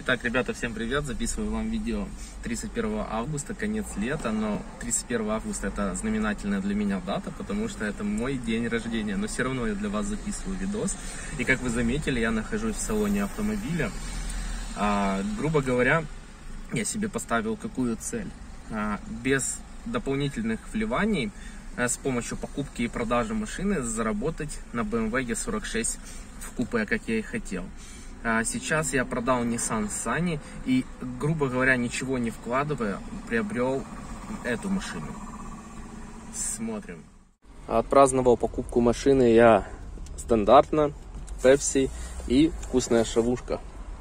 Итак, ребята, всем привет! Записываю вам видео 31 августа, конец лета, но 31 августа это знаменательная для меня дата, потому что это мой день рождения, но все равно я для вас записываю видос. И как вы заметили, я нахожусь в салоне автомобиля. Грубо говоря, я себе поставил какую цель? Без дополнительных вливаний, с помощью покупки и продажи машины заработать на BMW E46 в купе, как я и хотел. Сейчас я продал Nissan Sunny и, грубо говоря, ничего не вкладывая, приобрел эту машину. Смотрим. Отпраздновал покупку машины я стандартно, Pepsi и вкусная шавушка.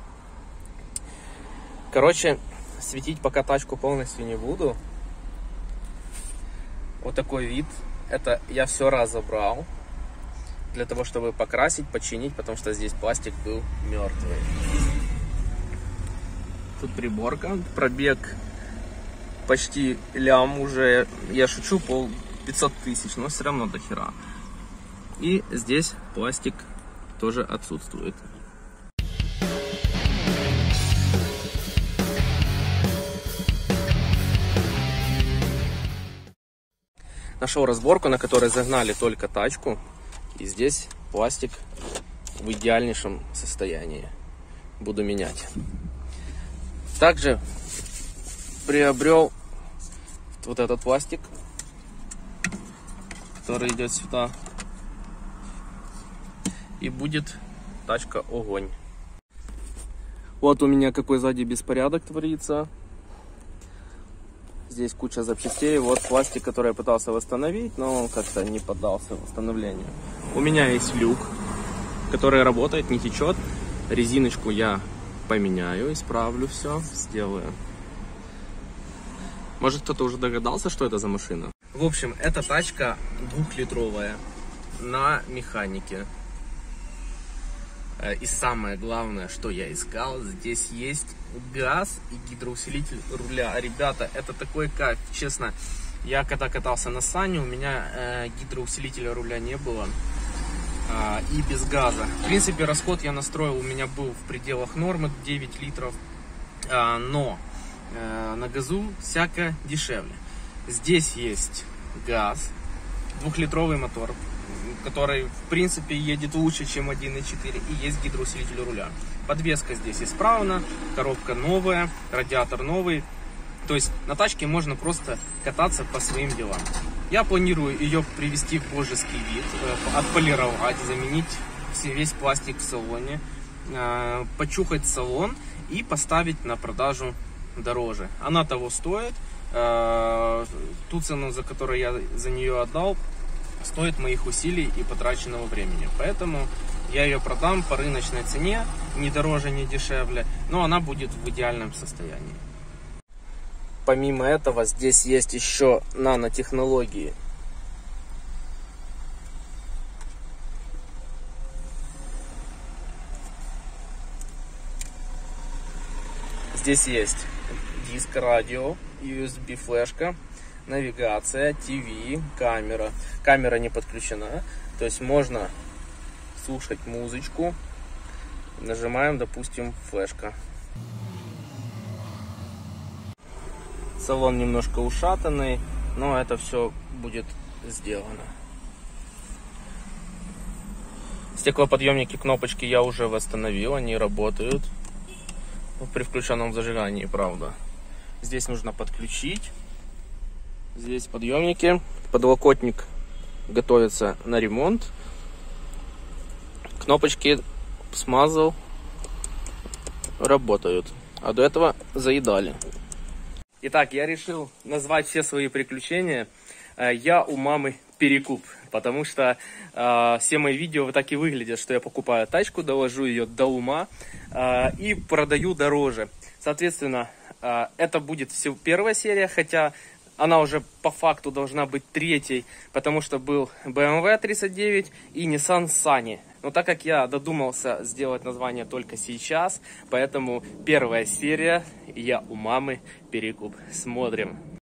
Короче, светить пока тачку полностью не буду. Вот такой вид. Это я все разобрал. Для того, чтобы покрасить, починить, потому что здесь пластик был мертвый. Тут приборка, пробег почти лям уже, я шучу, 500 тысяч, но все равно до хера. И здесь пластик тоже отсутствует. Нашел разборку, на которой загнали только тачку. И здесь пластик в идеальнейшем состоянии. Буду менять. Также приобрел вот этот пластик, который идет сюда. И будет тачка огонь. Вот у меня какой сзади беспорядок творится. Здесь куча запчастей. Вот пластик, который я пытался восстановить, но он как-то не поддался восстановлению. У меня есть люк, который работает, не течет. Резиночку я поменяю, исправлю все, сделаю. Может, кто-то уже догадался, что это за машина? В общем, эта тачка 2-литровая на механике. И самое главное, что я искал, здесь есть газ и гидроусилитель руля. Ребята, это такой кайф, честно. Я когда катался на Сане, у меня гидроусилителя руля не было. И без газа. В принципе, расход я настроил, у меня был в пределах нормы 9 литров. Но на газу всяко дешевле. Здесь есть газ, 2-литровый мотор, который, в принципе, едет лучше, чем 1.4, и есть гидроусилитель руля. Подвеска здесь исправна, коробка новая, радиатор новый. То есть на тачке можно просто кататься по своим делам. Я планирую ее привести в божеский вид, отполировать, заменить весь пластик в салоне, почухать салон и поставить на продажу дороже. Она того стоит. Ту цену, за которую я за нее отдал, стоит моих усилий и потраченного времени. Поэтому я ее продам по рыночной цене, ни дороже, ни дешевле, но она будет в идеальном состоянии. Помимо этого, здесь есть еще нанотехнологии. Здесь есть диск, радио, USB флешка, навигация, ТВ, камера. Камера не подключена, то есть можно слушать музычку. Нажимаем, допустим, флешка. Салон немножко ушатанный, но это все будет сделано. Стеклоподъемники, кнопочки я уже восстановил, они работают при включенном зажигании, правда. Здесь нужно подключить. Здесь подъемники, подлокотник готовится на ремонт. Кнопочки смазал, работают. А до этого заедали. Итак, я решил назвать все свои приключения «Я у мамы перекуп», потому что все мои видео вот так и выглядят, что я покупаю тачку, довожу ее до ума и продаю дороже. Соответственно, это будет всего первая серия, хотя она уже по факту должна быть третьей, потому что был BMW 39 и Nissan Sunny. Но так как я додумался сделать название только сейчас, поэтому первая серия «Я у мамы перекуп». Смотрим.